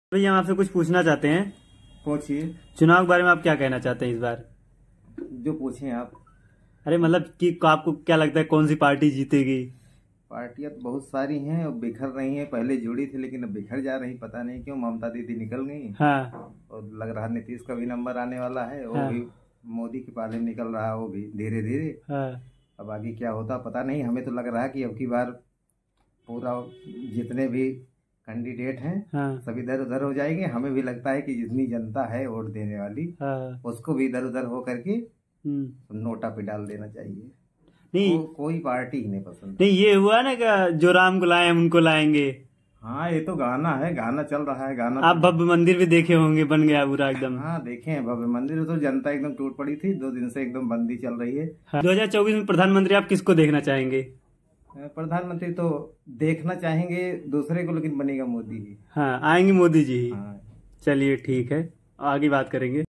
भैया हम आपसे कुछ पूछना चाहते हैं। पूछिए। चुनाव के बारे में आप क्या कहना चाहते हैं इस बार? जो पूछें आप। अरे मतलब कि आपको क्या लगता है कौन सी पार्टी जीतेगी? पार्टियां तो बहुत सारी हैं और बिखर रही हैं। पहले जुड़ी थी लेकिन अब बिखर जा रही, पता नहीं क्यों। ममता दीदी निकल गई। हाँ और लग रहा नीतीश का भी नंबर आने वाला है, वो हाँ भी मोदी के पाले निकल रहा है, वो भी धीरे धीरे। हाँ अब आगे क्या होता पता नहीं। हमें तो लग रहा है कि अब की बार पूरा जितने भी कैंडिडेट हैं हाँ सब इधर उधर हो जाएंगे। हमें भी लगता है कि जितनी जनता है वोट देने वाली हाँ। उसको भी इधर उधर हो करके हम्म। नोटा पे डाल देना चाहिए। नहीं कोई पार्टी ही नहीं पसंद। नहीं, ये हुआ ना कि जो राम को लाए हम उनको लाएंगे। हाँ, ये तो गाना है, गाना चल रहा है, गाना आप तो। भव्य मंदिर भी देखे होंगे, बन गया पूरा एकदम। हाँ देखे हैं भव्य मंदिर, तो जनता एकदम टूट पड़ी थी। 2 दिन से एकदम बंदी चल रही है। हाँ। 2024 में प्रधानमंत्री आप किसको देखना चाहेंगे? प्रधानमंत्री तो देखना चाहेंगे दूसरे को, लेकिन बनेगा मोदी ही। हाँ, आएंगे मोदी जी ही। हाँ। चलिए ठीक है, आगे बात करेंगे।